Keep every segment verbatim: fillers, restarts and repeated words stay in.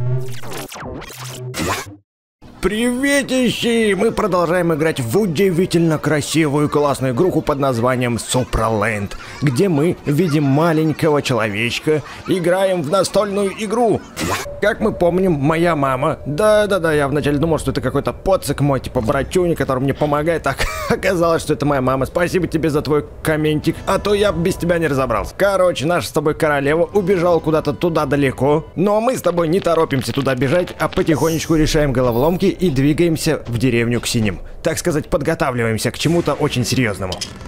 Приветищи! Мы продолжаем играть в удивительно красивую классную игруху под названием Supraland, где мы видим маленького человечка, играем в настольную игру. Как мы помним, моя мама... Да-да-да, я вначале думал, что это какой-то поцик мой, типа братюня, который мне помогает. Так оказалось, что это моя мама. Спасибо тебе за твой комментик, а то я без тебя не разобрался. Короче, наша с тобой королева убежала куда-то туда далеко. Но мы с тобой не торопимся туда бежать, а потихонечку решаем головоломки и двигаемся в деревню к синим. Так сказать, подготавливаемся к чему-то очень серьезному.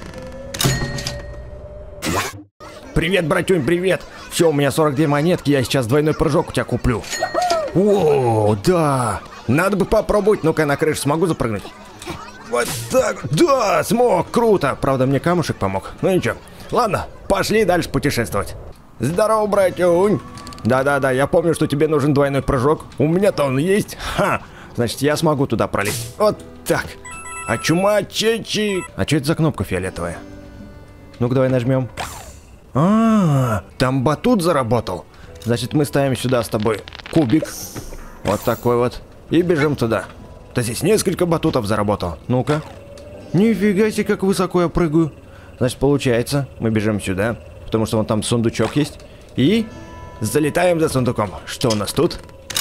Привет, братюнь, привет! Все, у меня сорок две монетки, я сейчас двойной прыжок у тебя куплю. О, да! Надо бы попробовать. Ну-ка, на крышу смогу запрыгнуть? Вот так. Да, смог, круто. Правда, мне камушек помог. Ну ничего. Ладно, пошли дальше путешествовать. Здорово, братюнь. Да-да-да, я помню, что тебе нужен двойной прыжок. У меня-то он есть. Ха! Значит, я смогу туда пролезть. Вот так. А чума, чечи. А что это за кнопка фиолетовая? Ну-ка, давай нажмем. А, там батут заработал. Значит, мы ставим сюда с тобой кубик. Вот такой вот. И бежим туда. Да здесь несколько батутов заработал. Ну-ка. Нифига себе, как высоко я прыгаю. Значит, получается, мы бежим сюда, потому что вон там сундучок есть. И залетаем за сундуком. Что у нас тут?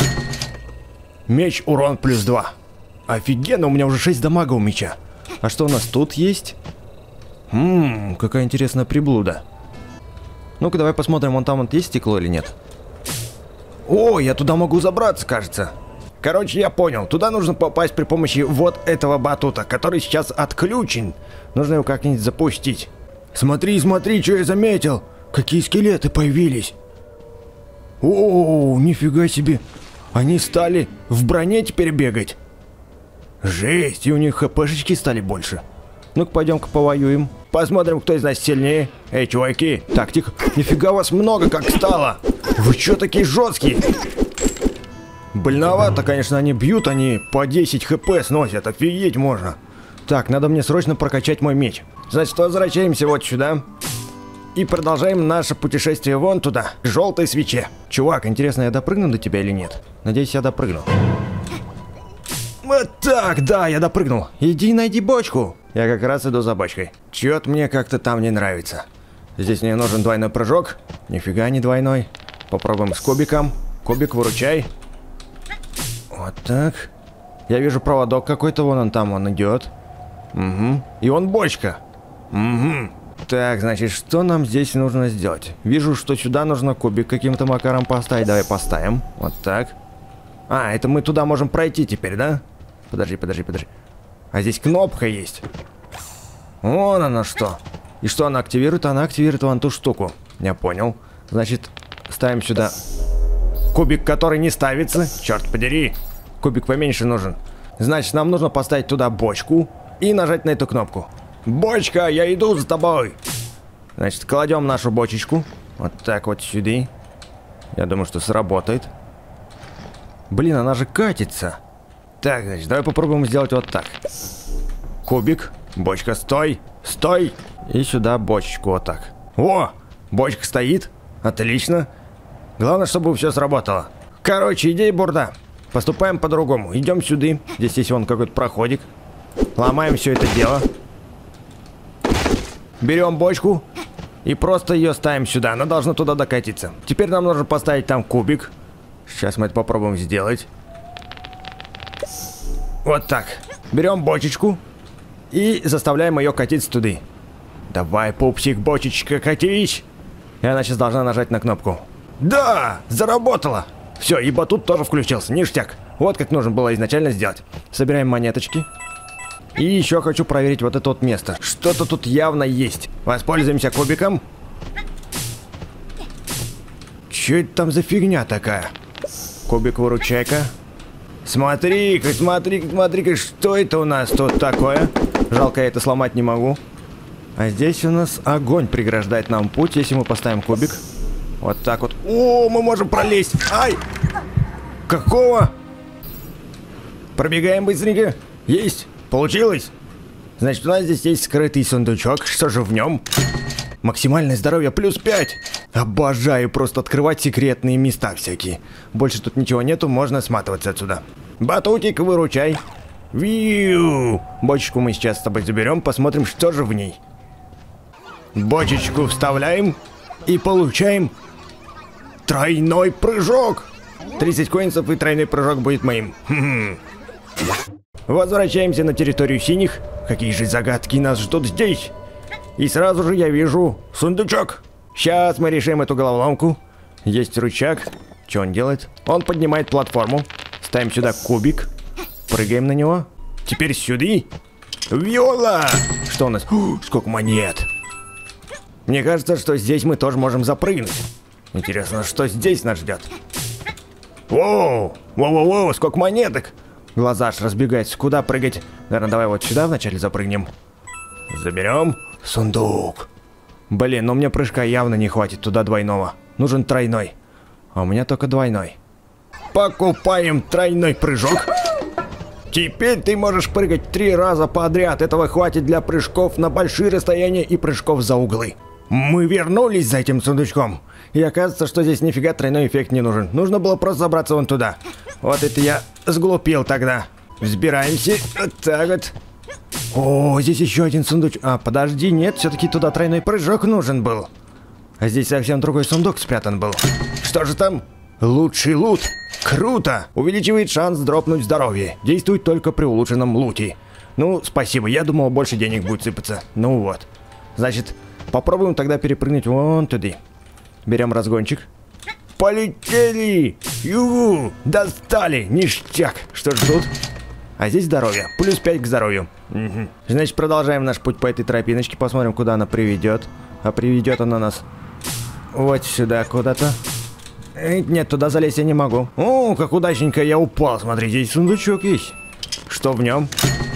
Меч, урон плюс два. Офигенно, у меня уже шесть дамага у меча. А что у нас тут есть? Ммм, какая интересная приблуда. Ну-ка, давай посмотрим, вон там вот есть стекло или нет. О, я туда могу забраться, кажется. Короче, я понял. Туда нужно попасть при помощи вот этого батута, который сейчас отключен. Нужно его как-нибудь запустить. Смотри, смотри, что я заметил. Какие скелеты появились. О, нифига себе. Они стали в броне теперь бегать. Жесть, и у них хпшечки стали больше. Ну-ка, пойдем-ка повоюем. Посмотрим, кто из нас сильнее. Эй, чуваки, тактик. Нифига вас много как стало. Вы чё такие жесткие? Больновато, конечно, они бьют, они по десять хп сносят. Офигеть можно. Так, надо мне срочно прокачать мой меч. Значит, возвращаемся вот сюда. И продолжаем наше путешествие вон туда, к желтой свече. Чувак, интересно, я допрыгну до тебя или нет? Надеюсь, я допрыгну. Вот так, да, я допрыгнул. Иди найди бочку. Я как раз иду за бочкой. Чё-то мне как-то там не нравится. Здесь мне нужен двойной прыжок. Нифига не двойной. Попробуем с кубиком. Кубик, выручай. Вот так. Я вижу проводок какой-то, вон он там, он идет. Угу. И он бочка. Угу. Так, значит, что нам здесь нужно сделать? Вижу, что сюда нужно кубик каким-то макаром поставить. Давай поставим. Вот так. А, это мы туда можем пройти теперь, да? Подожди, подожди, подожди. А здесь кнопка есть. Вон она что. И что она активирует? Она активирует вон ту штуку. Я понял. Значит, ставим сюда кубик, который не ставится. Черт подери. Кубик поменьше нужен. Значит, нам нужно поставить туда бочку и нажать на эту кнопку. Бочка, я иду за тобой. Значит, кладем нашу бочечку. Вот так вот сюда. Я думаю, что сработает. Блин, она же катится. Так, значит, давай попробуем сделать вот так. Кубик, бочка, стой, стой. И сюда бочечку вот так. О, бочка стоит. Отлично. Главное, чтобы все сработало. Короче, идея бурда. Поступаем по-другому. Идем сюда. Здесь есть вон какой-то проходик. Ломаем все это дело. Берем бочку и просто ее ставим сюда. Она должна туда докатиться. Теперь нам нужно поставить там кубик. Сейчас мы это попробуем сделать. Вот так. Берем бочечку и заставляем ее катиться туда. Давай, пупсик, бочечка, катись. И она сейчас должна нажать на кнопку. Да, заработало. Все, и батут тоже включился. Ништяк. Вот как нужно было изначально сделать. Собираем монеточки. И еще хочу проверить вот это вот место. Что-то тут явно есть. Воспользуемся кубиком. Че это там за фигня такая? Кубик, выручай-ка. Смотри-ка, смотри-ка, смотри-ка, что это у нас тут такое? Жалко, я это сломать не могу. А здесь у нас огонь преграждает нам путь, если мы поставим кубик. Вот так вот. О, мы можем пролезть. Ай! Какого? Пробегаем быстренько. Есть. Получилось. Значит, у нас здесь есть скрытый сундучок. Что же в нем? Максимальное здоровье плюс пять. Обожаю просто открывать секретные места всякие. Больше тут ничего нету, можно сматываться отсюда. Батутик, выручай. Виу! Бочечку мы сейчас с тобой заберем, посмотрим, что же в ней. Бочечку вставляем и получаем тройной прыжок. тридцать коинсов и тройной прыжок будет моим. Хм-хм. Возвращаемся на территорию синих. Какие же загадки нас ждут здесь? И сразу же я вижу сундучок. Сейчас мы решим эту головоломку. Есть рычаг. Что он делает? Он поднимает платформу. Ставим сюда кубик. Прыгаем на него. Теперь сюда. Виола! Что у нас? О, сколько монет. Мне кажется, что здесь мы тоже можем запрыгнуть. Интересно, что здесь нас ждет? Воу! Воу-воу-воу, сколько монеток! Глаза аж разбегаются. Куда прыгать? Наверное, давай вот сюда вначале запрыгнем. Заберем. Сундук. Блин, но мне прыжка явно не хватит туда двойного. Нужен тройной. А у меня только двойной. Покупаем тройной прыжок. Теперь ты можешь прыгать три раза подряд. Этого хватит для прыжков на большие расстояния и прыжков за углы. Мы вернулись за этим сундучком. И оказывается, что здесь нифига тройной эффект не нужен. Нужно было просто забраться вон туда. Вот это я сглупил тогда. Взбираемся. Вот так вот. О, здесь еще один сундук. А, подожди, нет, все-таки туда тройной прыжок нужен был. А здесь совсем другой сундук спрятан был. Что же там? Лучший лут. Круто. Увеличивает шанс дропнуть здоровье. Действует только при улучшенном луте. Ну, спасибо, я думал, больше денег будет сыпаться. Ну вот. Значит, попробуем тогда перепрыгнуть вон туда. Берем разгончик. Полетели! Ю! Достали! Ништяк! Что ж тут? А здесь здоровье. Плюс пять к здоровью. Угу. Значит, продолжаем наш путь по этой тропиночке. Посмотрим, куда она приведет. А приведет она нас вот сюда куда-то. Нет, туда залезть я не могу. О, как удачненько я упал. Смотри, здесь сундучок есть. Что в нем?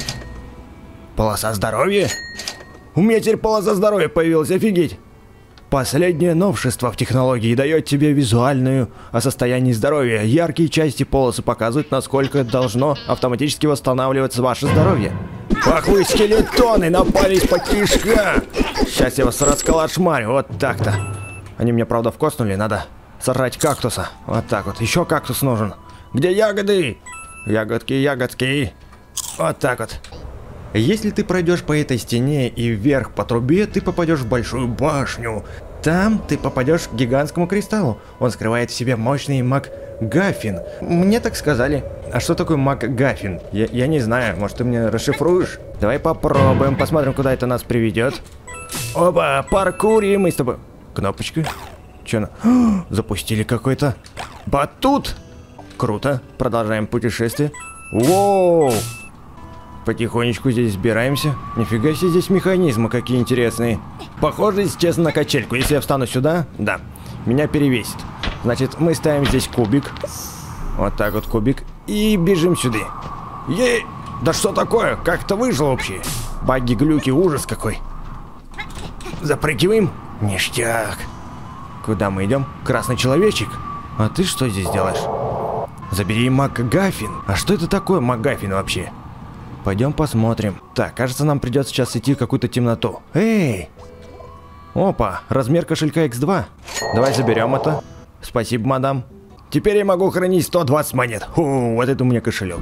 Полоса здоровья? У меня теперь полоса здоровья появилась, офигеть. Последнее новшество в технологии дает тебе визуальную о состоянии здоровья. Яркие части полосы показывают, насколько должно автоматически восстанавливаться ваше здоровье. Ах вы скелетоны, напали из-под кишка. Сейчас я вас расколошмарю, вот так-то. Они мне, правда, вкоснули, надо сожрать кактуса. Вот так вот, еще кактус нужен. Где ягоды? Ягодки, ягодки. Вот так вот. Если ты пройдешь по этой стене и вверх по трубе, ты попадешь в большую башню. Там ты попадешь к гигантскому кристаллу. Он скрывает в себе мощный МакГаффин. Мне так сказали. А что такое МакГаффин? Я, я не знаю, может ты мне расшифруешь? Давай попробуем, посмотрим, куда это нас приведет. Оба, паркурим мы с тобой. Кнопочка. Че на... О, запустили какой-то батут. Круто. Продолжаем путешествие. Воу. Потихонечку здесь сбираемся. Нифига себе, здесь механизмы какие интересные. Похоже, если честно, на качельку. Если я встану сюда, да, меня перевесит. Значит, мы ставим здесь кубик. Вот так вот кубик. И бежим сюда. Ей! Да что такое? Как это вышло вообще? Баги, глюки, ужас какой. Запрыгиваем. Ништяк. Куда мы идем? Красный человечек. А ты что здесь делаешь? Забери МакГаффин. А что это такое МакГаффин вообще? Пойдем посмотрим. Так, кажется, нам придется сейчас идти в какую-то темноту. Эй! Опа, размер кошелька икс два. Давай заберем это. Спасибо, мадам. Теперь я могу хранить сто двадцать монет. Фу, вот это у меня кошелек.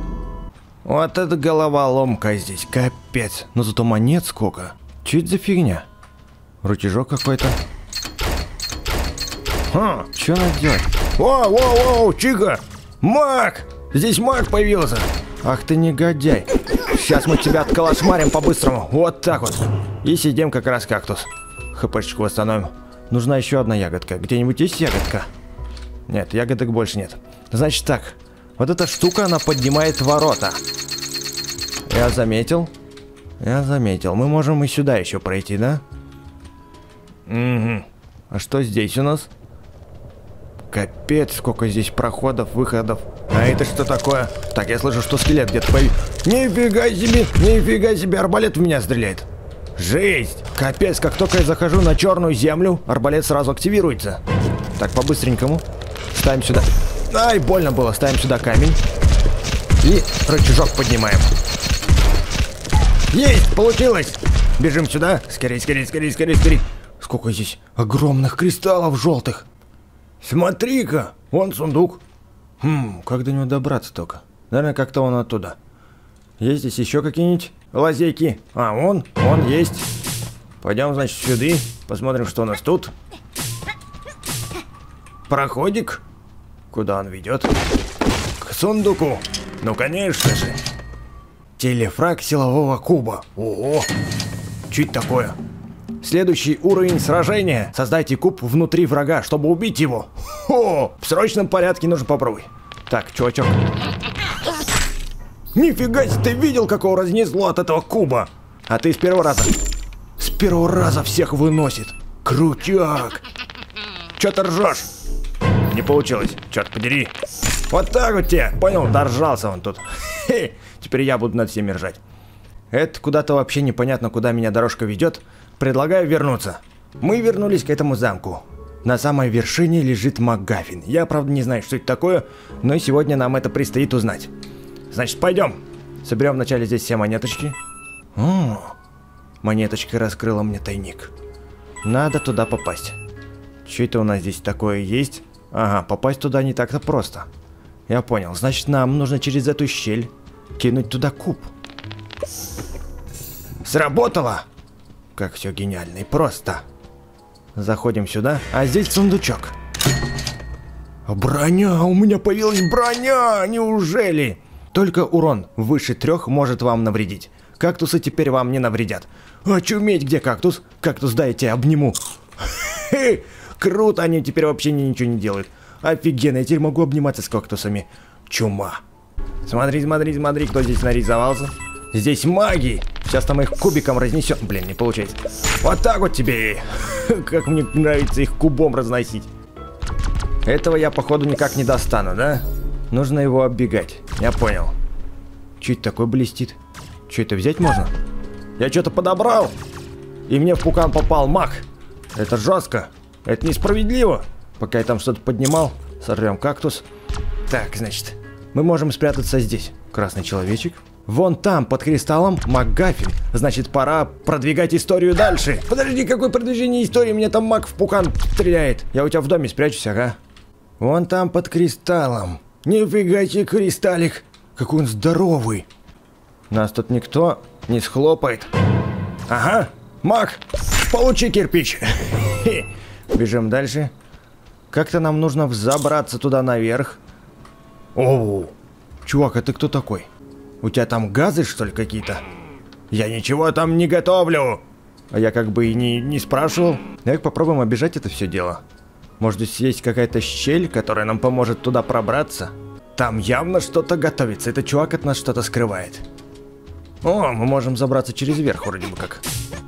Вот это головоломка здесь, капец. Но зато монет сколько. Че это за фигня? Рычажок какой-то. Ха, что она делает? Воу, воу, воу, чика! Маг! Здесь маг появился. Ах ты негодяй. Сейчас мы тебя отколошмарим по-быстрому. Вот так вот. И сидим как раз кактус. ХПшечку восстановим. Нужна еще одна ягодка. Где-нибудь есть ягодка? Нет, ягодок больше нет. Значит так. Вот эта штука, она поднимает ворота. Я заметил. Я заметил. Мы можем и сюда еще пройти, да? Угу. А что здесь у нас? Капец, сколько здесь проходов, выходов. А это что такое? Так, я слышу, что скелет где-то появился. Нифига себе, нифига себе, арбалет в меня стреляет. Жесть! Капец, как только я захожу на черную землю, арбалет сразу активируется. Так, по-быстренькому. Ставим сюда. Ай, больно было. Ставим сюда камень. И рычажок поднимаем. Есть, получилось. Бежим сюда. Скорей, скорей, скорей, скорей, скорей. Сколько здесь огромных кристаллов желтых. Смотри-ка, вон сундук. Хм, как до него добраться только? Наверное, как-то он оттуда. Есть здесь еще какие-нибудь лазейки? А, вон, вон есть. Пойдем, значит, сюда. Посмотрим, что у нас тут. Проходик. Куда он ведет? К сундуку. Ну, конечно же. Телефраг силового куба. Ого. Чуть такое. Следующий уровень сражения. Создайте куб внутри врага, чтобы убить его. О, в срочном порядке нужно попробовать. Так, чувачок. Нифига себе, ты видел, какого разнесло от этого куба? А ты с первого раза. С первого раза всех выносит. Крутяк. Чё ты ржешь? Не получилось, черт подери. Вот так вот тебе, понял, доржался он тут. Хе, теперь я буду над всеми ржать. Это куда-то вообще непонятно, куда меня дорожка ведет. Предлагаю вернуться. Мы вернулись к этому замку. На самой вершине лежит МакГаффин. Я, правда, не знаю, что это такое, но сегодня нам это предстоит узнать. Значит, пойдем. Соберем вначале здесь все монеточки. О, монеточка раскрыла мне тайник. Надо туда попасть. Что это у нас здесь такое есть? Ага, попасть туда не так-то просто. Я понял. Значит, нам нужно через эту щель кинуть туда куб. Сработало! Как все гениально и просто. Заходим сюда, а здесь сундучок. Броня! У меня появилась броня! Неужели? Только урон выше трех может вам навредить. Кактусы теперь вам не навредят. Очуметь, где кактус? Кактус, дайте я обниму. Хе, круто, они теперь вообще ничего не делают. Офигенно, я теперь могу обниматься с кактусами. Чума. Смотри, смотри, смотри, кто здесь нарисовался. Здесь маги. Сейчас там их кубиком разнесем. Блин, не получается. Вот так вот тебе. Как мне нравится их кубом разносить. Этого я, походу, никак не достану, да? Нужно его оббегать. Я понял. Че это такое блестит? Че это взять можно? Я что-то подобрал. И мне в пукан попал маг. Это жестко. Это несправедливо. Пока я там что-то поднимал, сорвем кактус. Так, значит, мы можем спрятаться здесь. Красный человечек. Вон там, под кристаллом, МакГаффин. Значит, пора продвигать историю дальше. Подожди, какое продвижение истории? Мне там маг в пукан стреляет. Я у тебя в доме спрячусь, ага. Вон там, под кристаллом. Нифига себе кристаллик. Какой он здоровый. Нас тут никто не схлопает. Ага, маг, получи кирпич. Бежим дальше. Как-то нам нужно взобраться туда наверх. О, чувак, а ты кто такой? У тебя там газы, что ли, какие-то? Я ничего там не готовлю. А я как бы и не, не спрашивал. Давай попробуем обижать это все дело. Может, здесь есть какая-то щель, которая нам поможет туда пробраться? Там явно что-то готовится. Этот чувак от нас что-то скрывает. О, мы можем забраться через верх, вроде бы как.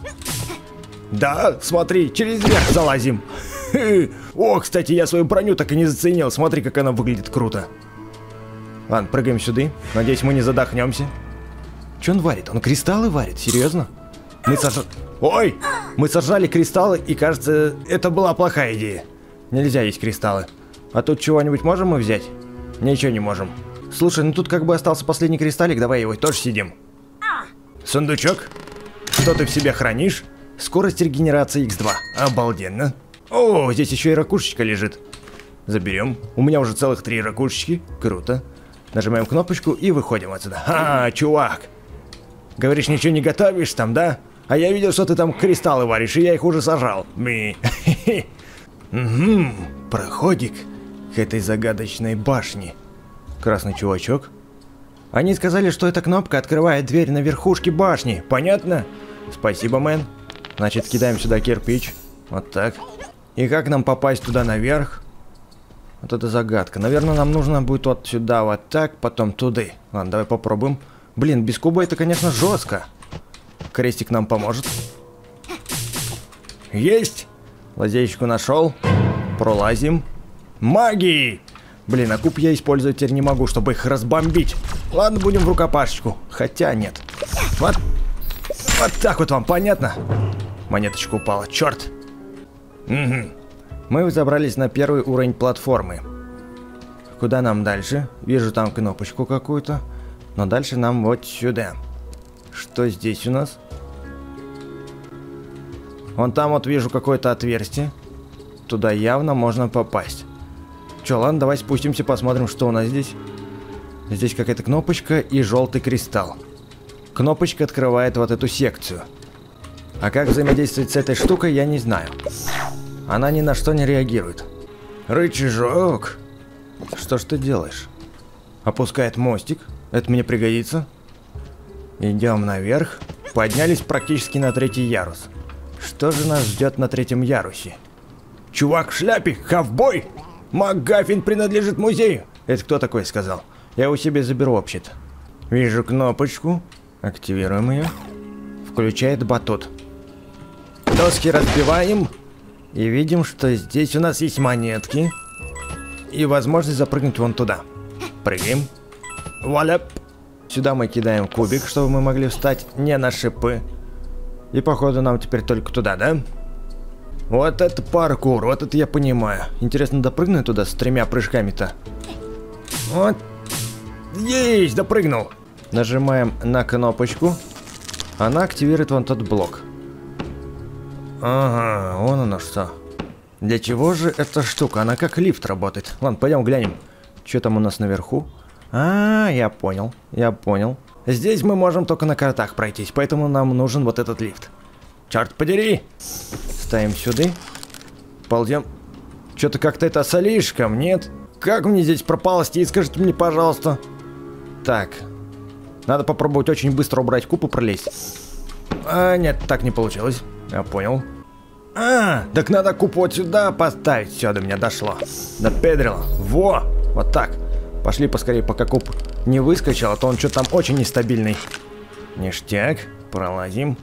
Да, смотри, через верх залазим. О, кстати, я свою броню так и не заценил. Смотри, как она выглядит круто. Ладно, прыгаем сюда. Надеюсь, мы не задохнемся. Че он варит? Он кристаллы варит? Серьезно? Мы сожрали... Ой! Мы сожрали кристаллы, и кажется, это была плохая идея. Нельзя есть кристаллы. А тут чего-нибудь можем мы взять? Ничего не можем. Слушай, ну тут как бы остался последний кристаллик, давай его тоже съедим. Сундучок? Что ты в себе хранишь? Скорость регенерации икс два. Обалденно. О, здесь еще и ракушечка лежит. Заберем. У меня уже целых три ракушечки. Круто. Нажимаем кнопочку и выходим отсюда. Ха, чувак. Говоришь, ничего не готовишь там, да? А я видел, что ты там кристаллы варишь, и я их уже сожрал. Ми. Угу. Проходик к этой загадочной башне. Красный чувачок. Они сказали, что эта кнопка открывает дверь на верхушке башни. Понятно? Спасибо, мэн. Значит, кидаем сюда кирпич. Вот так. И как нам попасть туда наверх? Вот это загадка. Наверное, нам нужно будет вот сюда, вот так, потом туда. Ладно, давай попробуем. Блин, без куба это, конечно, жестко. Крестик нам поможет. Есть! Лазейку нашел. Пролазим. Магии! Блин, а куб я использовать теперь не могу, чтобы их разбомбить. Ладно, будем в рукопашечку. Хотя нет. Вот. Вот так вот вам, понятно? Монеточка упала, черт. Угу. Мы забрались на первый уровень платформы. Куда нам дальше? Вижу там кнопочку какую-то. Но дальше нам вот сюда. Что здесь у нас? Вон там вот вижу какое-то отверстие. Туда явно можно попасть. Че, ладно, давай спустимся, посмотрим, что у нас здесь. Здесь какая-то кнопочка и желтый кристалл. Кнопочка открывает вот эту секцию. А как взаимодействовать с этой штукой, я не знаю. Она ни на что не реагирует. Рычажок. Что ж ты делаешь? Опускает мостик. Это мне пригодится. Идем наверх. Поднялись практически на третий ярус. Что же нас ждет на третьем ярусе? Чувак в шляпе, ковбой! МакГаффин принадлежит музею. Это кто такой сказал? Я его себе заберу вообще-то. Вижу кнопочку. Активируем ее. Включает батут. Доски разбиваем. И видим, что здесь у нас есть монетки. И возможность запрыгнуть вон туда. Прыгаем. Вуаля. Сюда мы кидаем кубик, чтобы мы могли встать не на шипы. И походу нам теперь только туда, да? Вот это паркур, вот это я понимаю. Интересно, допрыгну туда с тремя прыжками-то? Вот. Есть, допрыгнул. Нажимаем на кнопочку. Она активирует вон тот блок. Ага, вон оно что. Для чего же эта штука? Она как лифт работает. Ладно, пойдем глянем. Что там у нас наверху? А, я понял, я понял. Здесь мы можем только на картах пройтись, поэтому нам нужен вот этот лифт. Черт подери! Ставим сюда. Ползем. Что-то как-то это слишком, нет? Как мне здесь проползти? Скажите мне, пожалуйста. Так. Надо попробовать очень быстро убрать куб и пролезть. А, нет, так не получилось. Я понял. А, так надо куб вот сюда поставить. Все, до меня дошло. Допедрило. Во! Вот так. Пошли поскорее, пока куб не выскочил, а то он что-то там очень нестабильный. Ништяк. Пролазим.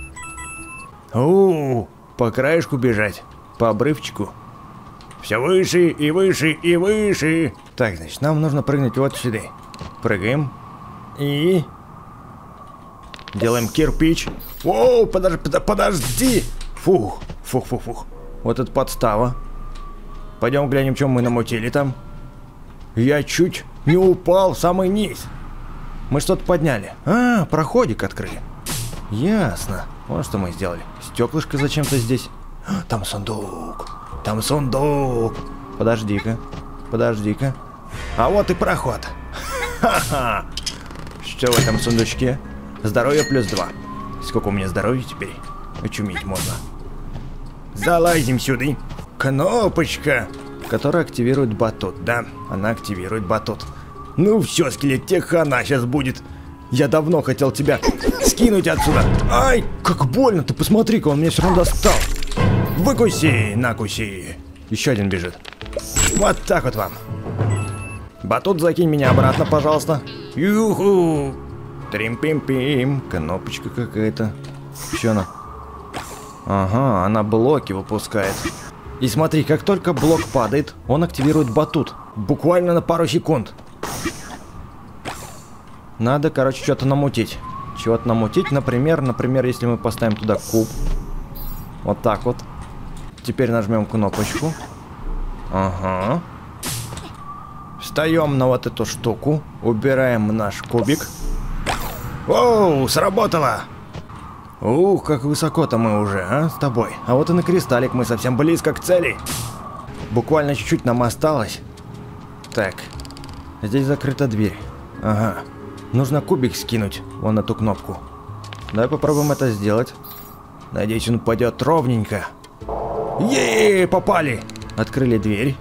У-у-у, по краешку бежать. По обрывчику. Все выше и выше и выше. Так, значит, нам нужно прыгнуть вот сюда. Прыгаем. И... делаем кирпич. Воу, подожди, подожди. Фух, фух, фух, фух. Вот это подстава. Пойдем глянем, что мы намутили там. Я чуть не упал в самый низ. Мы что-то подняли. А, проходик открыли. Ясно. Вот что мы сделали. Стеклышко зачем-то здесь. Там сундук. Там сундук. Подожди-ка. Подожди-ка. А вот и проход. Ха-ха. Что в этом сундучке? Здоровье плюс два. Сколько у меня здоровья теперь? Очуметь можно. Залазим сюда. Кнопочка, которая активирует батут. Да, она активирует батут. Ну все, скелет, тебе хана сейчас будет. Я давно хотел тебя скинуть отсюда. Ай, как больно, ты посмотри-ка, он меня все равно достал. Выкуси, накуси. Еще один бежит. Вот так вот вам. Батут, закинь меня обратно, пожалуйста. Юху. Трим-пим-пим. Кнопочка какая-то. Че она? Ага, она блоки выпускает. И смотри, как только блок падает, он активирует батут. Буквально на пару секунд. Надо, короче, что-то намутить. Чего-то намутить, например, например, если мы поставим туда куб. Вот так вот. Теперь нажмем кнопочку. Ага. Встаем на вот эту штуку. Убираем наш кубик. Оу, сработало! Ух, как высоко-то мы уже, а, с тобой. А вот и на кристаллик, мы совсем близко к цели. Буквально чуть-чуть нам осталось. Так, здесь закрыта дверь. Ага, нужно кубик скинуть, вон эту кнопку. Давай попробуем это сделать. Надеюсь, он упадет ровненько. Е-е-е, попали! Открыли дверь.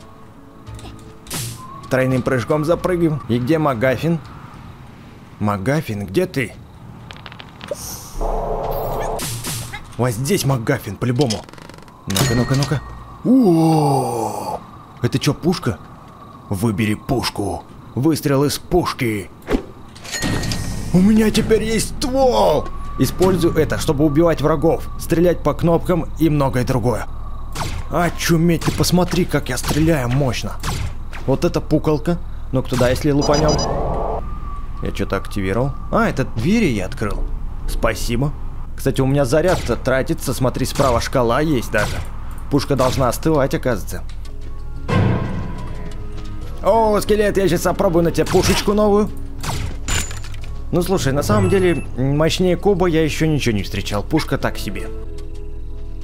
Тройным прыжком запрыгиваем. И где МакГаффин? МакГаффин, где ты? Вот здесь МакГаффин, по-любому. Ну-ка, ну-ка, ну-ка. О, это что, пушка? Выбери пушку. Выстрел из пушки. У меня теперь есть ствол. Использую это, чтобы убивать врагов, стрелять по кнопкам и многое другое. Очуметь, ты посмотри, как я стреляю мощно. Вот это пукалка. Ну-ка туда, если лупанем. Я что-то активировал. А, это двери я открыл. Спасибо. Кстати, у меня заряд-то тратится. Смотри, справа шкала есть даже. Пушка должна остывать, оказывается. О, скелет, я сейчас опробую на тебе пушечку новую. Ну, слушай, на самом деле, мощнее куба я еще ничего не встречал. Пушка так себе.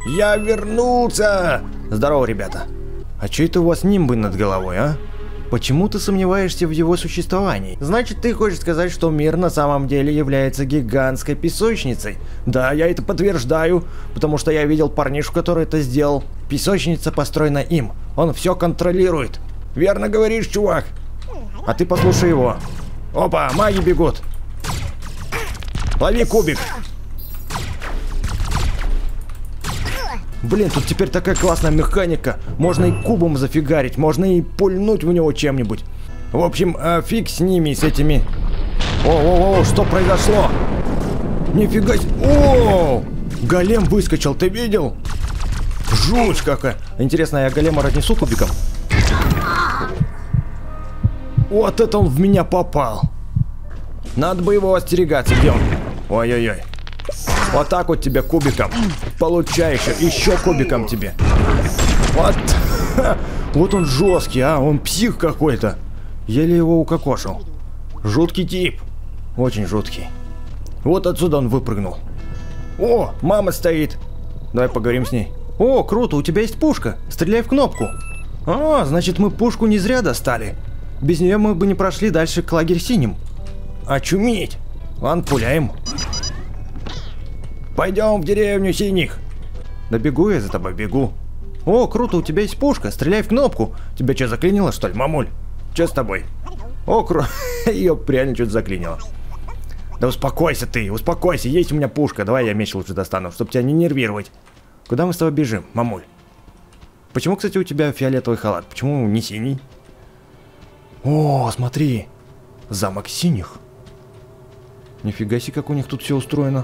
Я вернулся! Здорово, ребята. А чё это у вас нимбы над головой, а? Почему ты сомневаешься в его существовании? Значит, ты хочешь сказать, что мир на самом деле является гигантской песочницей? Да, я это подтверждаю, потому что я видел парнишку, который это сделал. Песочница построена им. Он все контролирует. Верно говоришь, чувак. А ты послушай его. Опа, маги бегут. Лови кубик. Блин, тут теперь такая классная механика. Можно и кубом зафигарить, можно и пульнуть в него чем-нибудь. В общем, э, фиг с ними, с этими. О-о-о, что произошло? Нифига себе. О, голем выскочил, ты видел? Жуть какая. Интересно, я голема разнесу кубиком? Вот это он в меня попал. Надо бы его остерегаться, где он? Ой-ой-ой. Вот так вот тебе кубиком. Получай еще, еще кубиком тебе. Вот. Вот он жесткий, а? Он псих какой-то. Еле его укокошил. Жуткий тип. Очень жуткий. Вот отсюда он выпрыгнул. О, мама стоит. Давай поговорим с ней. О, круто, у тебя есть пушка. Стреляй в кнопку. А, значит, мы пушку не зря достали. Без нее мы бы не прошли дальше к лагерь синим. Очуметь. Ладно, пуляем. Пойдем в деревню синих. Да бегу я за тобой, бегу. О, круто, у тебя есть пушка, стреляй в кнопку. Тебя что, заклинило, что ли, мамуль? Че с тобой? О, круто. Ее реально что-то заклинило. Да успокойся ты, успокойся, есть у меня пушка. Давай я меч лучше достану, чтобы тебя не нервировать. Куда мы с тобой бежим, мамуль? Почему, кстати, у тебя фиолетовый халат? Почему не синий? О, смотри. Замок синих. Нифига себе, как у них тут все устроено.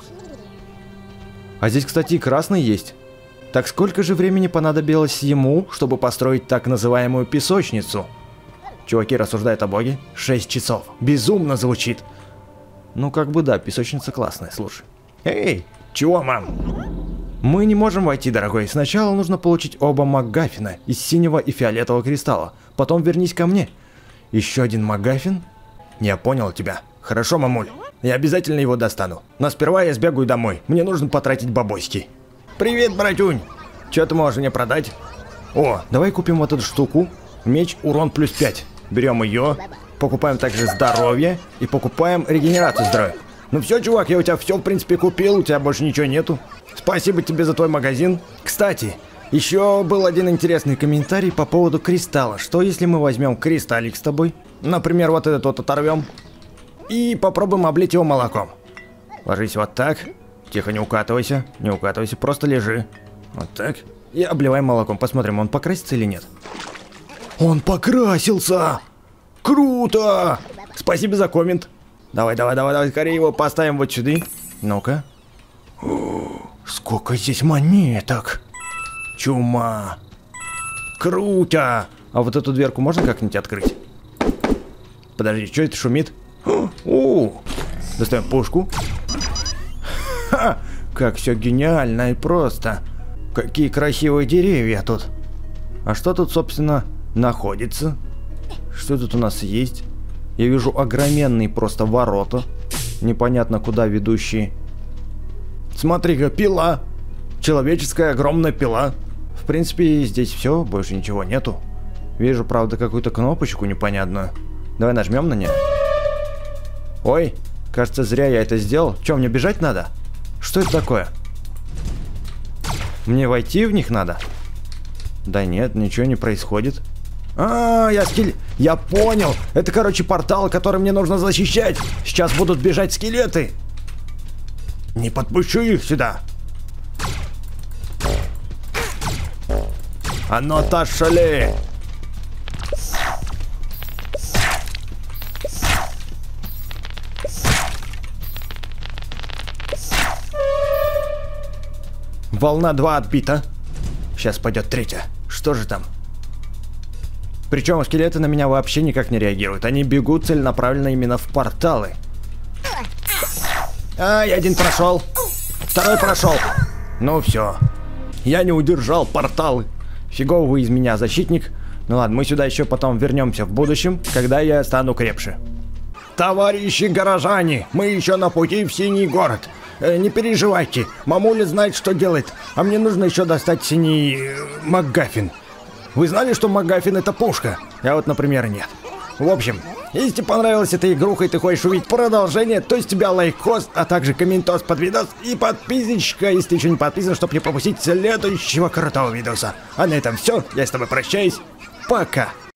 А здесь, кстати, и красный есть. Так сколько же времени понадобилось ему, чтобы построить так называемую песочницу? Чуваки рассуждают о боге. Шесть часов. Безумно звучит. Ну, как бы да, песочница классная, слушай. Эй, чего, мам? Мы не можем войти, дорогой. Сначала нужно получить оба МакГаффина из синего и фиолетового кристалла. Потом вернись ко мне. Еще один МакГаффин? Я понял тебя. Хорошо, мамуль. Я обязательно его достану. Но сперва я сбегаю домой. Мне нужно потратить бабоськи. Привет, братюнь. Че ты можешь мне продать? О, давай купим вот эту штуку. Меч, урон плюс пять. Берем ее. Покупаем также здоровье. И покупаем регенерацию здоровья. Ну все, чувак, я у тебя все в принципе купил. У тебя больше ничего нету. Спасибо тебе за твой магазин. Кстати, еще был один интересный комментарий по поводу кристалла. Что если мы возьмем кристаллик с тобой? Например, вот этот вот оторвем. И попробуем облить его молоком. Ложись вот так. Тихо, не укатывайся. Не укатывайся, просто лежи. Вот так. И обливаем молоком. Посмотрим, он покрасится или нет. Он покрасился! Круто! Спасибо за коммент. Давай, давай, давай, давай, скорее его поставим вот сюда. Ну-ка. Сколько здесь монеток. Чума. Круто! А вот эту дверку можно как-нибудь открыть? Подожди, что это шумит? О, достаем пушку. Ха, как все гениально и просто. Какие красивые деревья тут. А что тут, собственно, находится? Что тут у нас есть? Я вижу огроменные просто ворота. Непонятно куда ведущие. Смотри-ка, пила. Человеческая огромная пила. В принципе, здесь все, больше ничего нету. Вижу, правда, какую-то кнопочку непонятную. Давай нажмем на нее. Ой, кажется, зря я это сделал. Че, мне бежать надо? Что это такое? Мне войти в них надо? Да нет, ничего не происходит. А, я скелет... Я понял. Это, короче, портал, который мне нужно защищать. Сейчас будут бежать скелеты. Не подпущу их сюда. А ну, отошли. Волна два отбита. Сейчас пойдет третья. Что же там? Причем скелеты на меня вообще никак не реагируют. Они бегут целенаправленно именно в порталы. Ай, один прошел. Второй прошел. Ну все. Я не удержал порталы. Фиговый вы из меня защитник. Ну ладно, мы сюда еще потом вернемся в будущем, когда я стану крепче. Товарищи горожане, мы еще на пути в Синий город. Э, не переживайте, мамуля знает, что делает. А мне нужно еще достать синий э, МакГаффин. Вы знали, что МакГаффин это пушка? Я вот, например, нет. В общем, если тебе понравилась эта игруха и ты хочешь увидеть продолжение, то с тебя лайкос, а также комментос под видос и подписочка, если ты еще не подписан, чтобы не пропустить следующего крутого видоса. А на этом все, я с тобой прощаюсь. Пока!